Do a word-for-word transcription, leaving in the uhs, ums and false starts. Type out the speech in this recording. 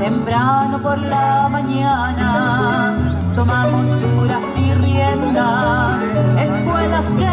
temprano por la mañana, tomamos duras y riendas, escuelas que